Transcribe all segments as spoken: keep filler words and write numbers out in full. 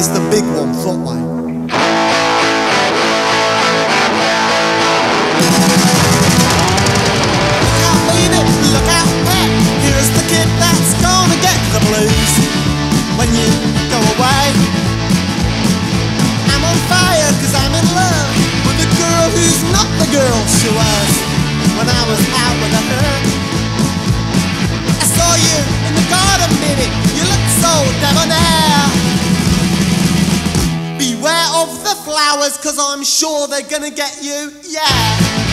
Here's the big one, Otway. Look out, baby, look out, pet. Here's the kid that's gonna get the blues when you go away. I'm on fire cause I'm in love with a girl who's not the girl she was when I was out with her. I saw you in the garden, baby, you look so debonair. Beware of the flowers, cause I'm sure they're gonna get you, yeah.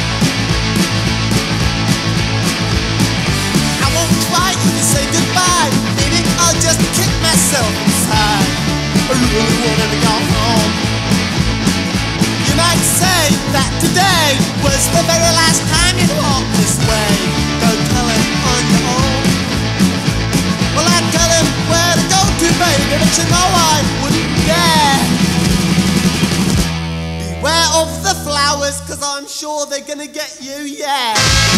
I won't cry when you say goodbye, baby, I'll just kick myself inside. I really wanted to go home. You might say that today was the very last time you'd walk this way. Go tell him on your own. Well, I'd tell him where to go to, baby, but you know I wouldn't dare. Beware of the flowers, cause I'm sure they're gonna get you, yeah.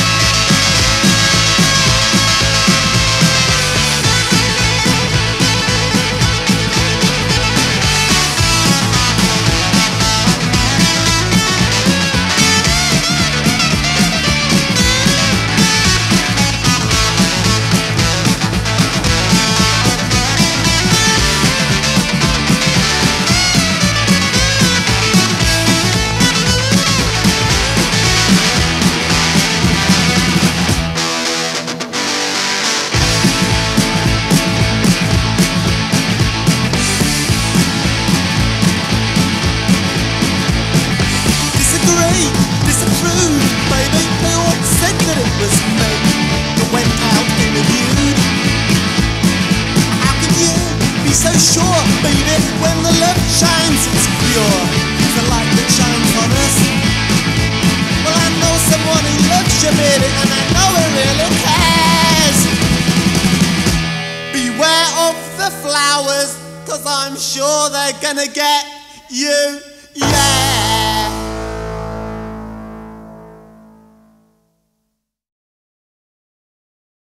Disapprove, baby, they all said that it was me that went out in the nude. How can you be so sure, baby, when the love shines it's pure? The light that shines on us. Well, I know someone who loves you, baby, and I know he really cares. Beware of the flowers, cause I'm sure they're gonna get you.